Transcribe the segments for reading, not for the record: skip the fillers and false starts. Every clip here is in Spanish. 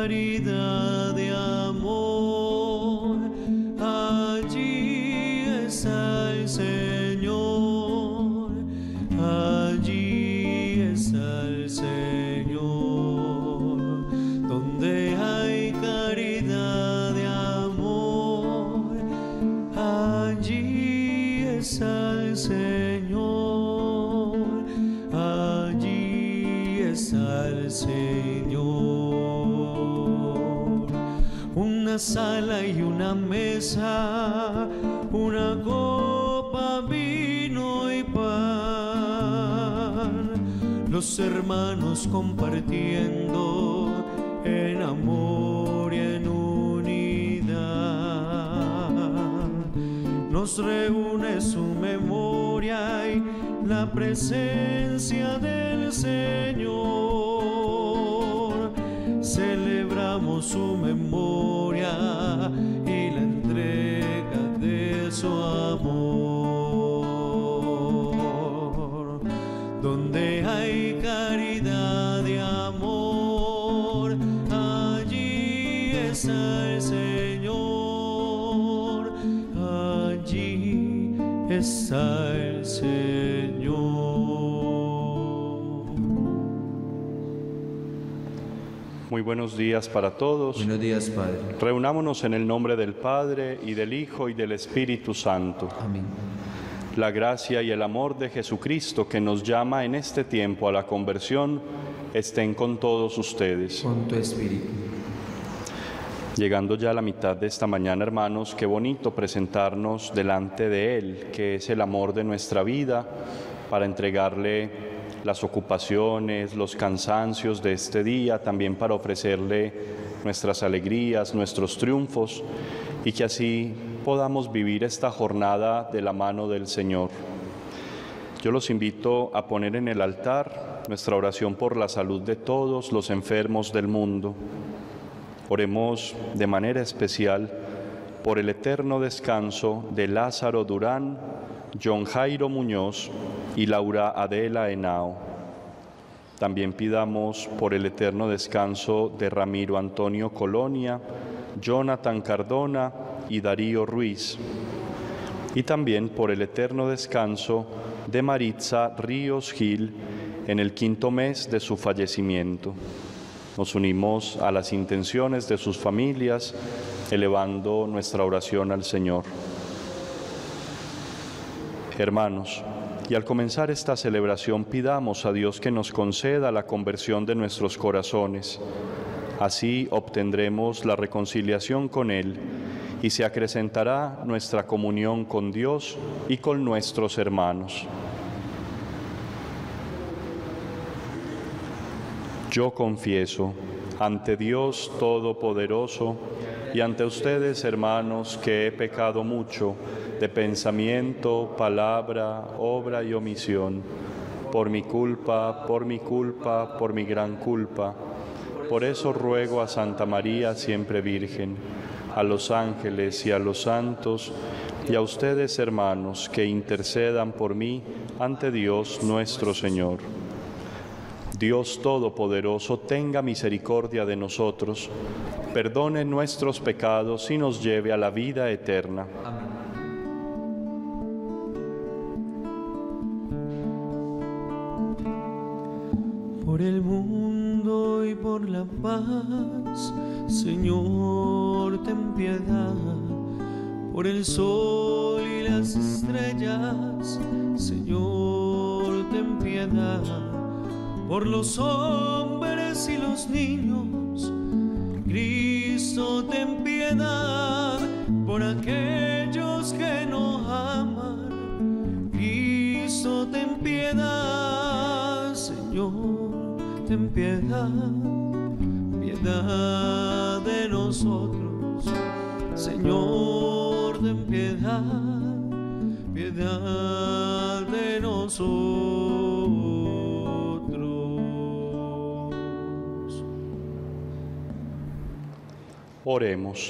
caridad de amor, allí está el Señor, allí está el Señor. Donde hay caridad de amor, allí está el Señor, allí está el Señor. Una sala y una mesa, una copa, vino y pan, los hermanos compartiendo en amor y en unidad. Nos reúne su memoria y la presencia del Señor. Celebramos su memoria y la entrega de su amor. Donde hay caridad de amor, allí está el Señor, allí está el Señor. Muy buenos días para todos. Buenos días, Padre. Reunámonos en el nombre del Padre, y del Hijo, y del Espíritu Santo. Amén. La gracia y el amor de Jesucristo, que nos llama en este tiempo a la conversión, estén con todos ustedes. Con tu espíritu. Llegando ya a la mitad de esta mañana, hermanos, qué bonito presentarnos delante de Él, que es el amor de nuestra vida, para entregarle las ocupaciones, los cansancios de este día, también para ofrecerle nuestras alegrías, nuestros triunfos, y que así podamos vivir esta jornada de la mano del Señor. Yo los invito a poner en el altar nuestra oración por la salud de todos los enfermos del mundo. Oremos de manera especial por el eterno descanso de Lázaro Durán, John Jairo Muñoz y Laura Adela Henao. También pidamos por el eterno descanso de Ramiro Antonio Colonia, Jonathan Cardona y Darío Ruiz. Y también por el eterno descanso de Maritza Ríos Gil en el 5º mes de su fallecimiento. Nos unimos a las intenciones de sus familias, elevando nuestra oración al Señor. Hermanos, y al comenzar esta celebración pidamos a Dios que nos conceda la conversión de nuestros corazones. Así obtendremos la reconciliación con Él y se acrecentará nuestra comunión con Dios y con nuestros hermanos. Yo confieso ante Dios Todopoderoso y ante ustedes, hermanos, que he pecado mucho de pensamiento, palabra, obra y omisión, por mi culpa, por mi gran culpa. Por eso ruego a Santa María, siempre Virgen, a los ángeles y a los santos, y a ustedes, hermanos, que intercedan por mí ante Dios nuestro Señor. Dios Todopoderoso, tenga misericordia de nosotros, perdone nuestros pecados y nos lleve a la vida eterna. Amén. Por el mundo y por la paz, Señor, ten piedad. Por el sol y las estrellas, Señor, ten piedad. Por los hombres y los niños, Cristo, ten piedad. Por aquellos que no aman, Cristo, ten piedad. Señor, ten piedad, piedad de nosotros. Señor, ten piedad, piedad de nosotros. Oremos.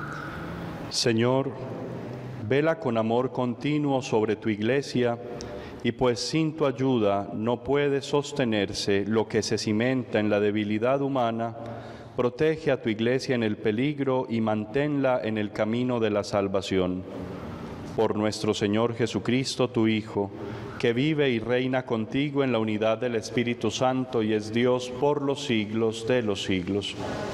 Señor, vela con amor continuo sobre tu Iglesia Y pues sin tu ayuda no puede sostenerse lo que se cimenta en la debilidad humana, protege a tu Iglesia en el peligro y manténla en el camino de la salvación. Por nuestro Señor Jesucristo, tu Hijo, que vive y reina contigo en la unidad del Espíritu Santo y es Dios por los siglos de los siglos.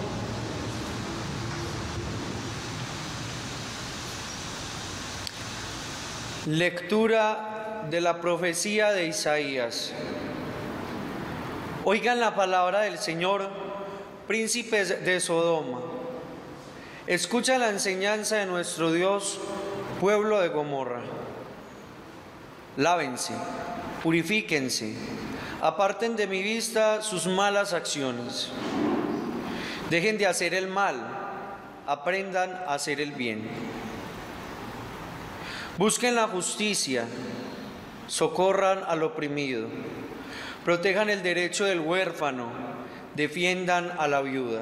Lectura de la profecía de Isaías. Oigan la palabra del Señor, príncipes de Sodoma. Escucha la enseñanza de nuestro Dios, pueblo de Gomorra. Lávense, purifíquense, aparten de mi vista sus malas acciones. Dejen de hacer el mal, aprendan a hacer el bien. Busquen la justicia, socorran al oprimido, protejan el derecho del huérfano, defiendan a la viuda.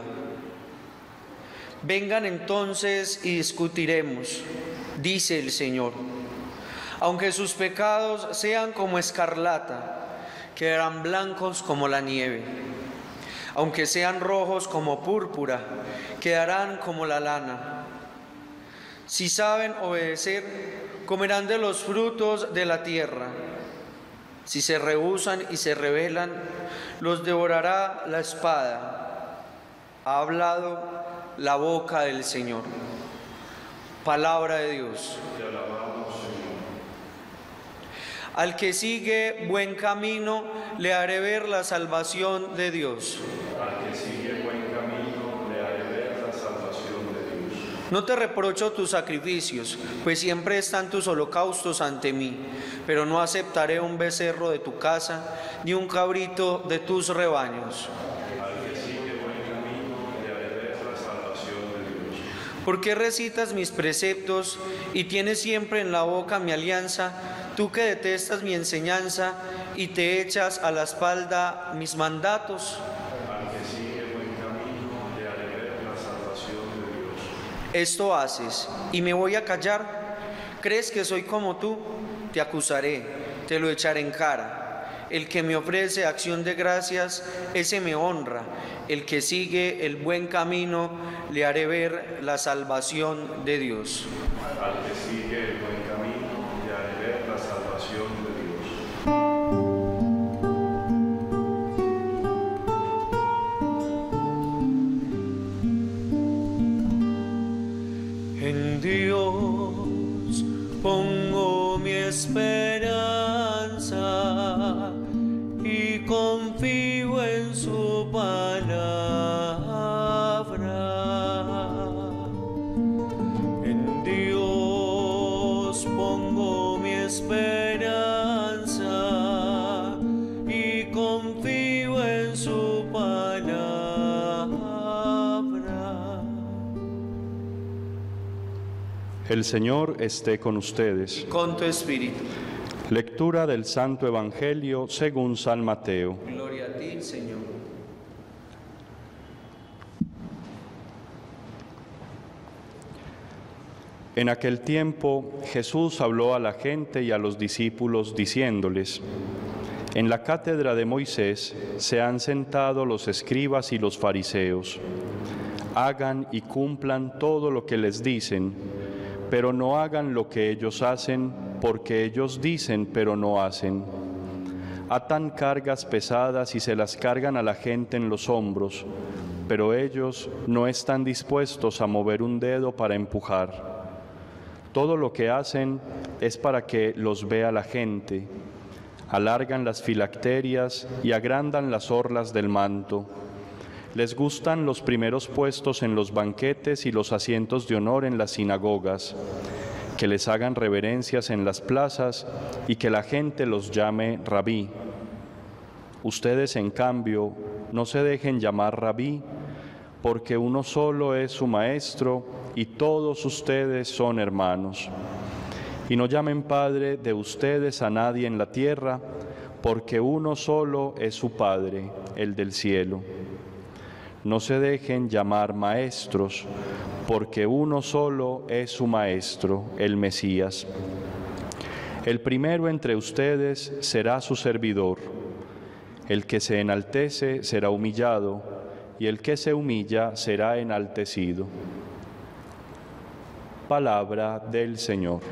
Vengan entonces y discutiremos, dice el Señor. Aunque sus pecados sean como escarlata, quedarán blancos como la nieve. Aunque sean rojos como púrpura, quedarán como la lana. Si saben obedecer, comerán de los frutos de la tierra. Si se rehúsan y se rebelan, los devorará la espada. Ha hablado la boca del Señor. Palabra de Dios. Te alabamos, Señor. Al que sigue buen camino, le haré ver la salvación de Dios. Al que sigue buen camino, le haré ver la salvación de Dios. No te reprocho tus sacrificios, pues siempre están tus holocaustos ante mí, pero no aceptaré un becerro de tu casa, ni un cabrito de tus rebaños. Al que sigue buen camino, le haré ver la salvación de Dios. ¿Por qué recitas mis preceptos y tienes siempre en la boca mi alianza, tú que detestas mi enseñanza y te echas a la espalda mis mandatos? Al que sigue buen camino, le haré ver la salvación de Dios. Esto haces, y me voy a callar. ¿Crees que soy como tú? Te acusaré, te lo echaré en cara. El que me ofrece acción de gracias, ese me honra. El que sigue el buen camino, le haré ver la salvación de Dios. Al que sigue el buen camino, le haré ver la salvación de Dios. En Dios pongo mi esperanza y confío en su palabra. En Dios pongo mi esperanza y confío en su palabra. El Señor esté con ustedes. Con tu espíritu. Lectura del Santo Evangelio según San Mateo. Gloria a ti, Señor. En aquel tiempo Jesús habló a la gente y a los discípulos diciéndoles: En la cátedra de Moisés se han sentado los escribas y los fariseos. Hagan y cumplan todo lo que les dicen, pero no hagan lo que ellos hacen, porque ellos dicen pero no hacen. Atan cargas pesadas y se las cargan a la gente en los hombros, pero ellos no están dispuestos a mover un dedo para empujar. Todo lo que hacen es para que los vea la gente. Alargan las filacterias y agrandan las orlas del manto. Les gustan los primeros puestos en los banquetes y los asientos de honor en las sinagogas, que les hagan reverencias en las plazas y que la gente los llame rabí. Ustedes, en cambio, no se dejen llamar rabí, porque uno solo es su maestro y todos ustedes son hermanos. Y no llamen Padre de ustedes a nadie en la tierra, porque uno solo es su Padre, el del cielo. No se dejen llamar maestros, porque uno solo es su Maestro, el Mesías. El primero entre ustedes será su servidor. El que se enaltece será humillado, y el que se humilla será enaltecido. Palabra del Señor.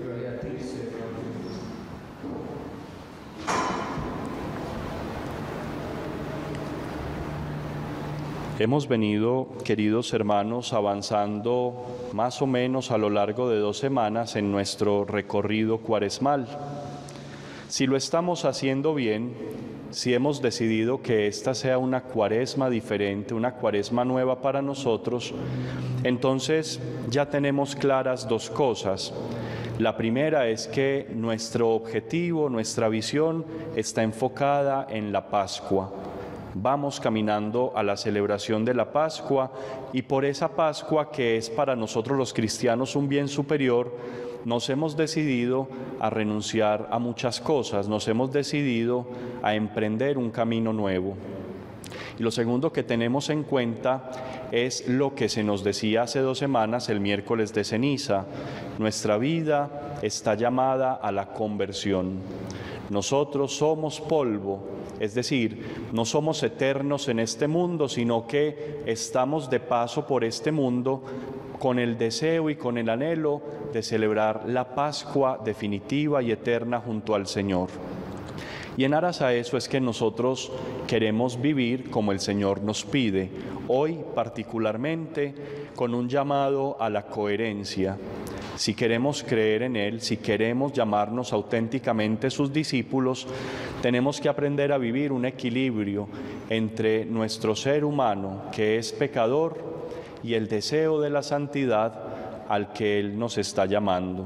Hemos venido, queridos hermanos, avanzando más o menos a lo largo de 2 semanas en nuestro recorrido cuaresmal. Si lo estamos haciendo bien, si hemos decidido que esta sea una cuaresma diferente, una cuaresma nueva para nosotros, entonces ya tenemos claras 2 cosas. La primera es que nuestro objetivo, nuestra visión está enfocada en la Pascua. Vamos caminando a la celebración de la Pascua y por esa Pascua, que es para nosotros los cristianos un bien superior, nos hemos decidido a renunciar a muchas cosas, nos hemos decidido a emprender un camino nuevo. Y lo segundo que tenemos en cuenta es lo que se nos decía hace 2 semanas, el miércoles de ceniza. Nuestra vida está llamada a la conversión. Nosotros somos polvo, es decir, no somos eternos en este mundo, sino que estamos de paso por este mundo con el deseo y con el anhelo de celebrar la Pascua definitiva y eterna junto al Señor. Y en aras a eso es que nosotros queremos vivir como el Señor nos pide, hoy particularmente con un llamado a la coherencia. Si queremos creer en Él, si queremos llamarnos auténticamente sus discípulos, tenemos que aprender a vivir un equilibrio entre nuestro ser humano, que es pecador, y el deseo de la santidad al que Él nos está llamando.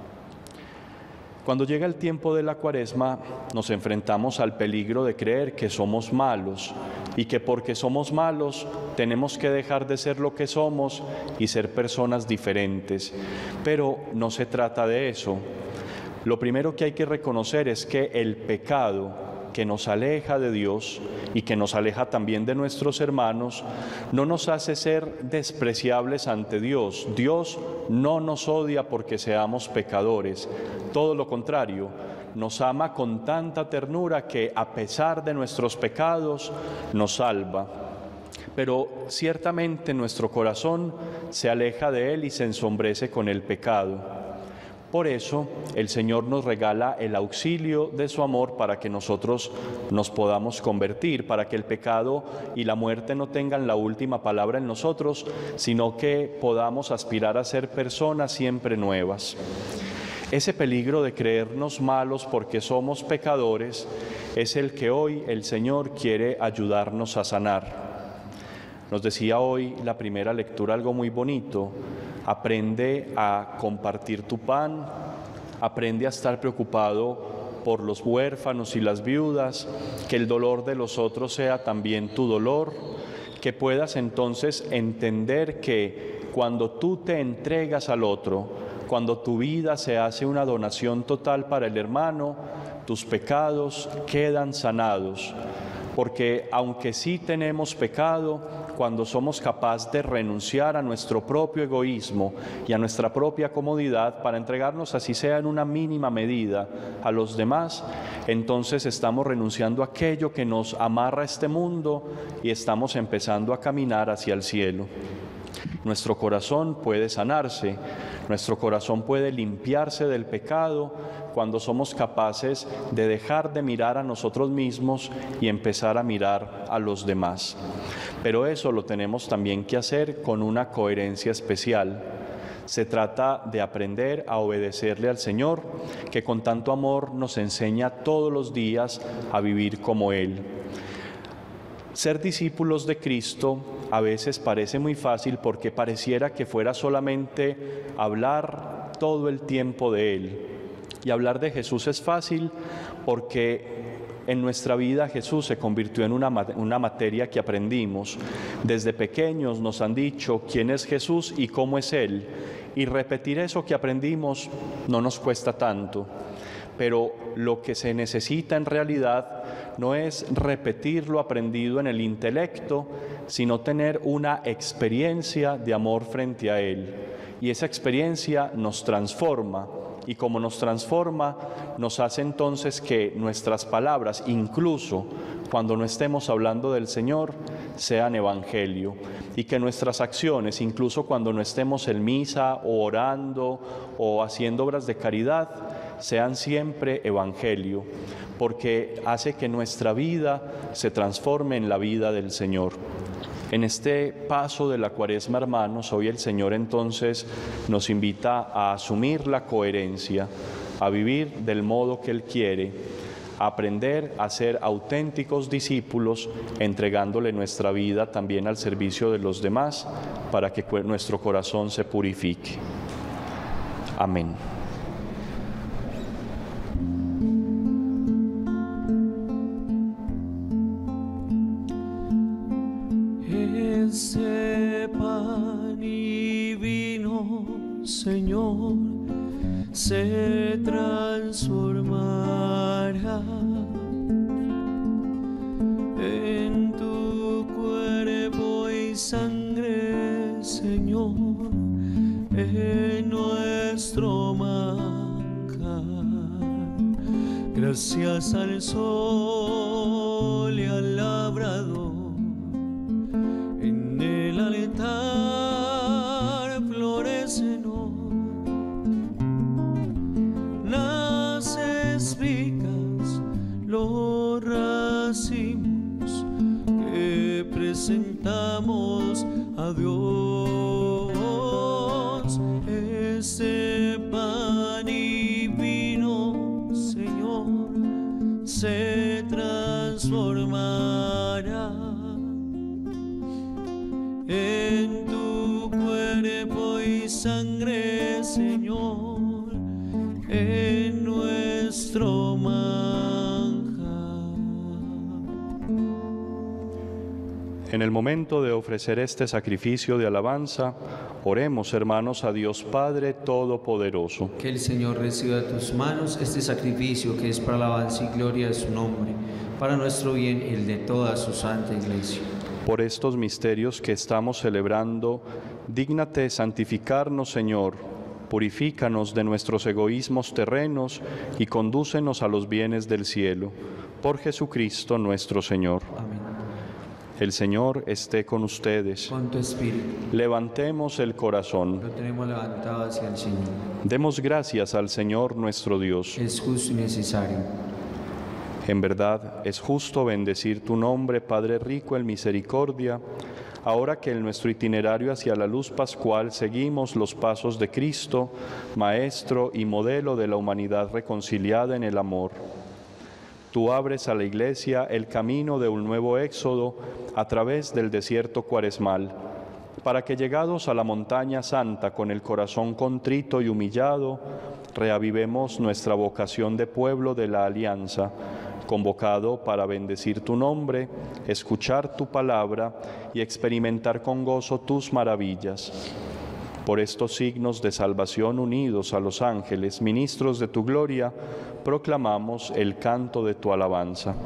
Cuando llega el tiempo de la Cuaresma, nos enfrentamos al peligro de creer que somos malos y que porque somos malos tenemos que dejar de ser lo que somos y ser personas diferentes. Pero no se trata de eso. Lo primero que hay que reconocer es que el pecado que nos aleja de Dios y que nos aleja también de nuestros hermanos, no nos hace ser despreciables ante Dios. Dios no nos odia porque seamos pecadores, todo lo contrario, nos ama con tanta ternura que a pesar de nuestros pecados nos salva. Pero ciertamente nuestro corazón se aleja de Él y se ensombrece con el pecado. Por eso el Señor nos regala el auxilio de su amor para que nosotros nos podamos convertir, para que el pecado y la muerte no tengan la última palabra en nosotros, sino que podamos aspirar a ser personas siempre nuevas. Ese peligro de creernos malos porque somos pecadores es el que hoy el Señor quiere ayudarnos a sanar. Nos decía hoy la primera lectura algo muy bonito. Aprende a compartir tu pan, aprende a estar preocupado por los huérfanos y las viudas, que el dolor de los otros sea también tu dolor, que puedas entonces entender que cuando tú te entregas al otro, cuando tu vida se hace una donación total para el hermano, tus pecados quedan sanados. Porque aunque sí tenemos pecado, cuando somos capaces de renunciar a nuestro propio egoísmo y a nuestra propia comodidad para entregarnos, así sea en una mínima medida, a los demás, entonces estamos renunciando a aquello que nos amarra a este mundo y estamos empezando a caminar hacia el cielo. Nuestro corazón puede sanarse, nuestro corazón puede limpiarse del pecado cuando somos capaces de dejar de mirar a nosotros mismos y empezar a mirar a los demás. Pero eso lo tenemos también que hacer con una coherencia especial. Se trata de aprender a obedecerle al Señor, que con tanto amor nos enseña todos los días a vivir como Él. Ser discípulos de Cristo a veces parece muy fácil porque pareciera que fuera solamente hablar todo el tiempo de Él. Y hablar de Jesús es fácil porque en nuestra vida Jesús se convirtió en una materia que aprendimos. Desde pequeños nos han dicho quién es Jesús y cómo es Él. Y repetir eso que aprendimos no nos cuesta tanto. Pero lo que se necesita en realidad no es repetir lo aprendido en el intelecto, sino tener una experiencia de amor frente a Él. Y esa experiencia nos transforma. y como nos transforma, nos hace entonces que nuestras palabras, incluso cuando no estemos hablando del Señor, sean evangelio, y que nuestras acciones, incluso cuando no estemos en misa o orando o haciendo obras de caridad, sean siempre evangelio, porque hace que nuestra vida se transforme en la vida del Señor. En este paso de la Cuaresma, hermanos, hoy el Señor entonces nos invita a asumir la coherencia, a vivir del modo que Él quiere, a aprender a ser auténticos discípulos, entregándole nuestra vida también al servicio de los demás, para que nuestro corazón se purifique. Amén. Ese pan y vino, Señor, se transformará en tu cuerpo y sangre, Señor, en nuestro manjar. Gracias al sol y al labrador, en el altar florecen las espigas, los racimos que presentamos a Dios. Ese pan y vino, Señor, se transformará en tu cuerpo y sangre, Señor, en nuestro manjar. En el momento de ofrecer este sacrificio de alabanza, oremos, hermanos, a Dios Padre Todopoderoso. Que el Señor reciba de tus manos este sacrificio que es para la alabanza y gloria de su nombre, para nuestro bien y el de toda su santa Iglesia. Por estos misterios que estamos celebrando, dígnate santificarnos, Señor, purifícanos de nuestros egoísmos terrenos y condúcenos a los bienes del cielo. Por Jesucristo nuestro Señor. Amén. El Señor esté con ustedes. Con tu espíritu. Levantemos el corazón. Lo tenemos levantado hacia el Señor. Demos gracias al Señor nuestro Dios. Es justo y necesario. En verdad, es justo bendecir tu nombre, Padre rico en misericordia, ahora que en nuestro itinerario hacia la luz pascual seguimos los pasos de Cristo, Maestro y modelo de la humanidad reconciliada en el amor. Tú abres a la Iglesia el camino de un nuevo éxodo a través del desierto cuaresmal, para que llegados a la montaña santa con el corazón contrito y humillado, reavivemos nuestra vocación de pueblo de la alianza, convocado para bendecir tu nombre, escuchar tu palabra y experimentar con gozo tus maravillas. Por estos signos de salvación unidos a los ángeles, ministros de tu gloria, proclamamos el canto de tu alabanza.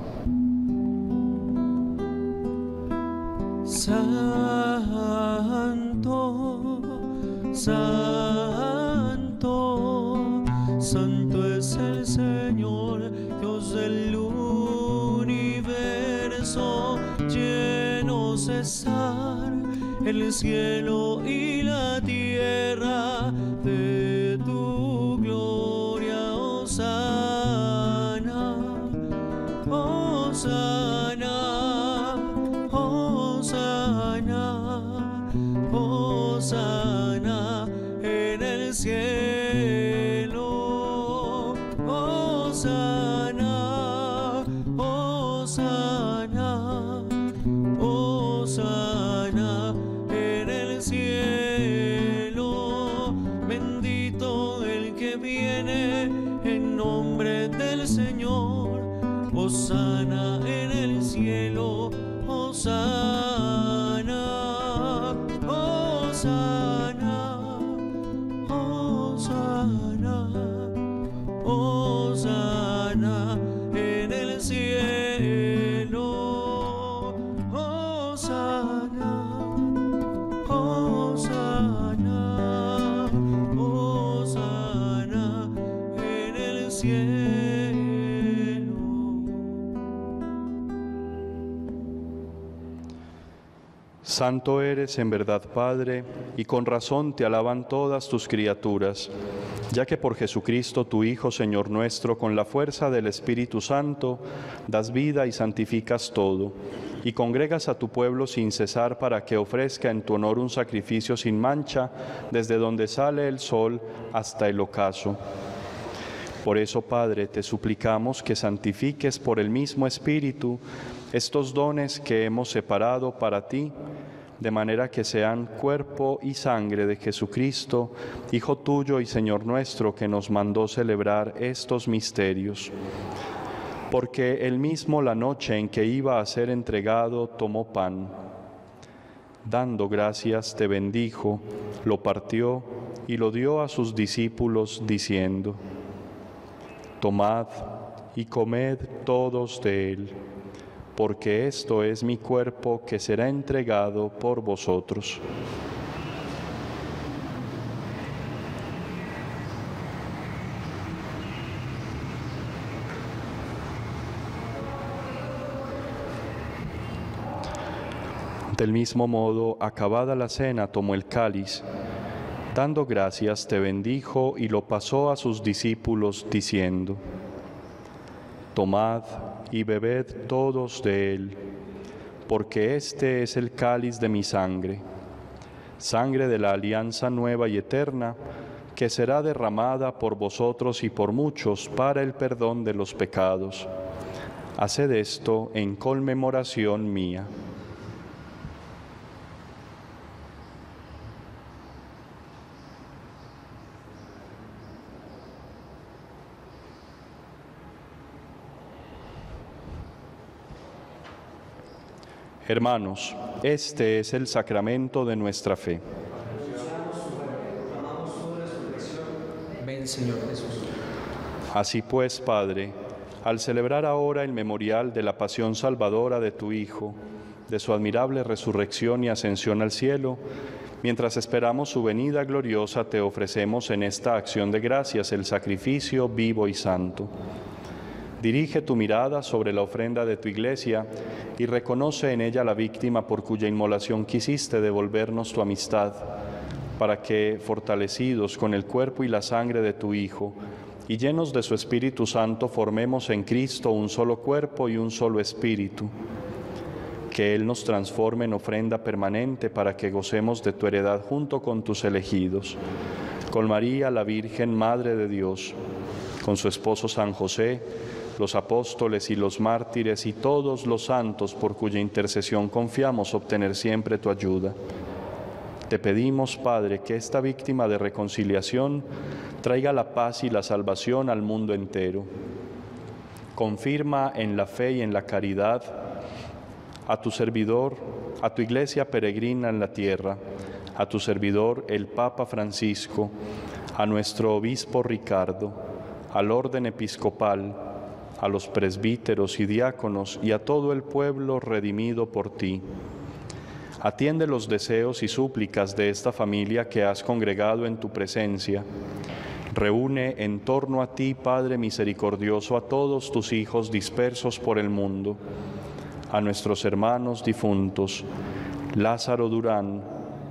Santo, santo, santo es el Señor, Dios del universo. Llenos están el cielo y la tierra de tu gloria. Hosana, hosana, hosana, hosana en el cielo. Hosana, hosana, hosana en el cielo. Bendito el que viene en nombre del Señor. Hosana en el cielo. Hosana, hosana, hosana, hosana en el cielo. Hosana, hosana, hosana Santo eres en verdad, Padre, y con razón te alaban todas tus criaturas, ya que por Jesucristo, tu Hijo, Señor nuestro, con la fuerza del Espíritu Santo, das vida y santificas todo, y congregas a tu pueblo sin cesar para que ofrezca en tu honor un sacrificio sin mancha, desde donde sale el sol hasta el ocaso. Por eso, Padre, te suplicamos que santifiques por el mismo Espíritu estos dones que hemos separado para ti, de manera que sean cuerpo y sangre de Jesucristo, Hijo tuyo y Señor nuestro, que nos mandó celebrar estos misterios. Porque él mismo, la noche en que iba a ser entregado, tomó pan. Dando gracias, te bendijo, lo partió y lo dio a sus discípulos, diciendo: Tomad y comed todos de él, porque esto es mi cuerpo que será entregado por vosotros. Del mismo modo, acabada la cena, tomó el cáliz. Dando gracias, te bendijo y lo pasó a sus discípulos, diciendo: Tomad y bebed todos de él, porque este es el cáliz de mi sangre, sangre de la alianza nueva y eterna, que será derramada por vosotros y por muchos para el perdón de los pecados. Haced esto en conmemoración mía. Hermanos, este es el sacramento de nuestra fe. Ven, Señor Jesús. Así pues, Padre, al celebrar ahora el memorial de la pasión salvadora de tu Hijo, de su admirable resurrección y ascensión al cielo, mientras esperamos su venida gloriosa, te ofrecemos en esta acción de gracias el sacrificio vivo y santo. Dirige tu mirada sobre la ofrenda de tu Iglesia y reconoce en ella la víctima por cuya inmolación quisiste devolvernos tu amistad, para que, fortalecidos con el cuerpo y la sangre de tu Hijo, y llenos de su Espíritu Santo, formemos en Cristo un solo cuerpo y un solo espíritu. Que Él nos transforme en ofrenda permanente para que gocemos de tu heredad junto con tus elegidos, con María, la Virgen, Madre de Dios, con su esposo San José, los apóstoles y los mártires y todos los santos por cuya intercesión confiamos obtener siempre tu ayuda. Te pedimos, Padre, que esta víctima de reconciliación traiga la paz y la salvación al mundo entero. Confirma en la fe y en la caridad a tu servidor, a tu Iglesia peregrina en la tierra, a tu servidor el Papa Francisco, a nuestro obispo Ricardo, al orden episcopal, a los presbíteros y diáconos y a todo el pueblo redimido por ti. Atiende los deseos y súplicas de esta familia que has congregado en tu presencia. Reúne en torno a ti, Padre misericordioso, a todos tus hijos dispersos por el mundo, a nuestros hermanos difuntos, Lázaro Durán,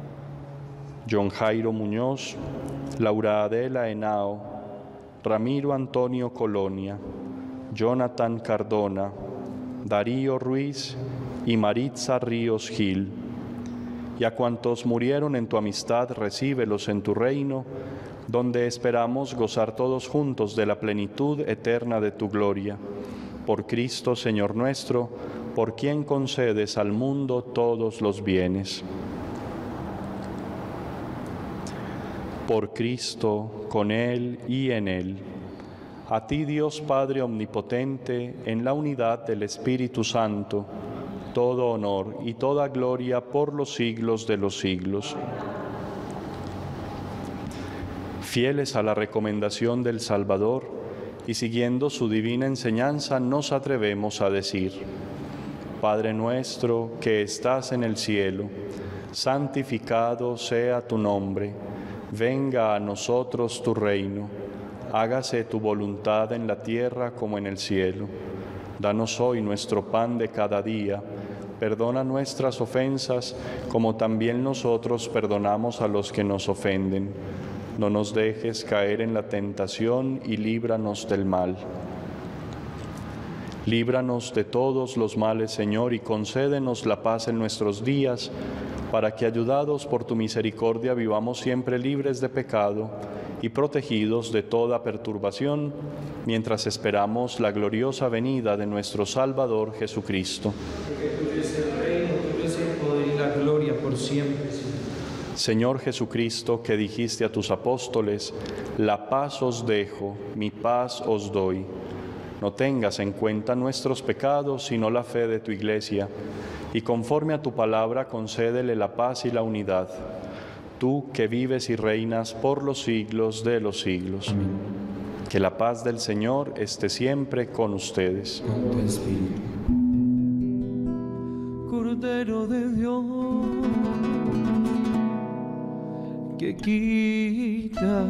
John Jairo Muñoz, Laura Adela Henao, Ramiro Antonio Colonia, Jonathan Cardona, Darío Ruiz y Maritza Ríos Gil. Y a cuantos murieron en tu amistad, recíbelos en tu reino, donde esperamos gozar todos juntos de la plenitud eterna de tu gloria. Por Cristo, Señor nuestro, por quien concedes al mundo todos los bienes. Por Cristo, con Él y en Él. A ti, Dios Padre omnipotente, en la unidad del Espíritu Santo, todo honor y toda gloria por los siglos de los siglos. Fieles a la recomendación del Salvador y siguiendo su divina enseñanza, nos atrevemos a decir: Padre nuestro que estás en el cielo, santificado sea tu nombre. Venga a nosotros tu reino. Hágase tu voluntad en la tierra como en el cielo. Danos hoy nuestro pan de cada día. perdona nuestras ofensas, como también nosotros perdonamos a los que nos ofenden. No nos dejes caer en la tentación y líbranos del mal. Líbranos de todos los males, Señor, y concédenos la paz en nuestros días, para que, ayudados por tu misericordia, vivamos siempre libres de pecado y protegidos de toda perturbación, mientras esperamos la gloriosa venida de nuestro Salvador Jesucristo. Porque tuyo es el reino, tuyo es el poder y la gloria por siempre, Señor. Señor Jesucristo, que dijiste a tus apóstoles, la paz os dejo, mi paz os doy. No tengas en cuenta nuestros pecados, sino la fe de tu Iglesia, y conforme a tu palabra concédele la paz y la unidad. Tú que vives y reinas por los siglos de los siglos. Amén. Que la paz del Señor esté siempre con ustedes. Con tu espíritu. Cordero de Dios, que quitas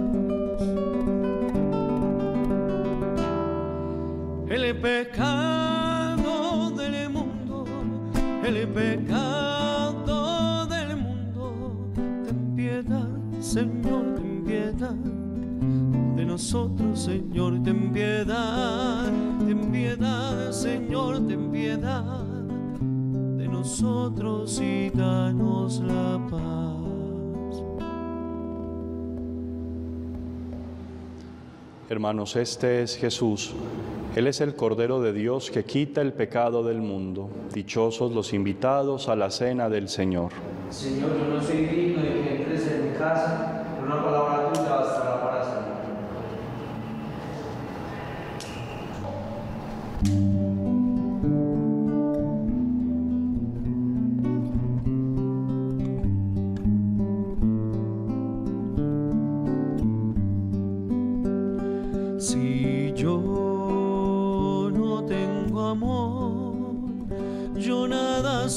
el pecado del mundo, el pecado del mundo. Ten piedad, Señor, ten piedad de nosotros, Señor, ten piedad, Señor, ten piedad de nosotros y danos la paz. Hermanos, este es Jesús. Él es el Cordero de Dios que quita el pecado del mundo. Dichosos los invitados a la cena del Señor. Señor, yo no soy digno de que entres en mi casa, pero una palabra tuya bastará para sanar. Si yo no tengo amor, yo nada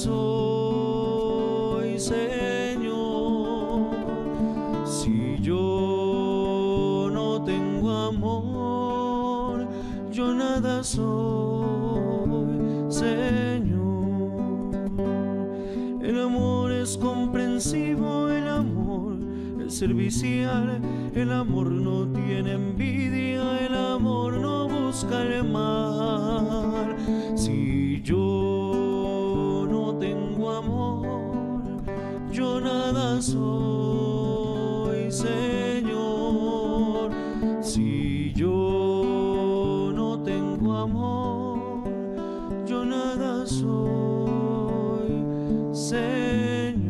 soy, Señor. Si yo no tengo amor, yo nada soy, Señor. El amor es comprensivo, el amor es servicial, el amor no tiene envidia, el amor no busca el mal. Si yo no tengo amor, yo nada soy, Señor. Si yo no tengo amor, yo nada soy, Señor.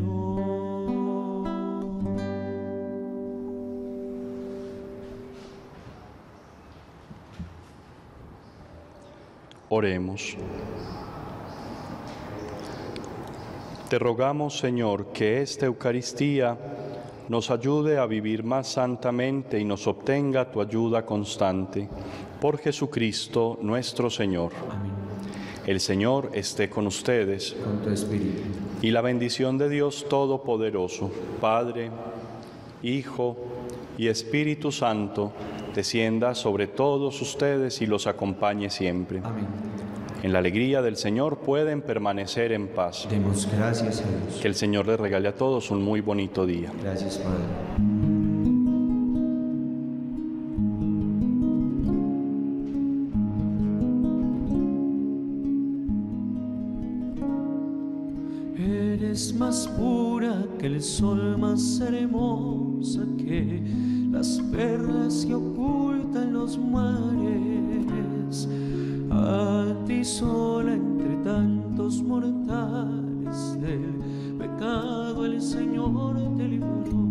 Oremos. Te rogamos, Señor, que esta Eucaristía nos ayude a vivir más santamente y nos obtenga tu ayuda constante. Por Jesucristo nuestro Señor. Amén. El Señor esté con ustedes. Con tu espíritu. Y la bendición de Dios Todopoderoso, Padre, Hijo y Espíritu Santo, descienda sobre todos ustedes y los acompañe siempre. Amén. En la alegría del Señor pueden permanecer en paz. Demos gracias a Dios. Que el Señor les regale a todos un muy bonito día. Gracias, Padre. Eres más pura que el sol, más hermosa que las perlas que ocultan los mares. A ti sola entre tantos mortales del pecado el Señor te libró.